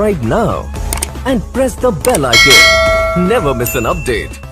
subscribe now and press the bell icon. Never miss an update.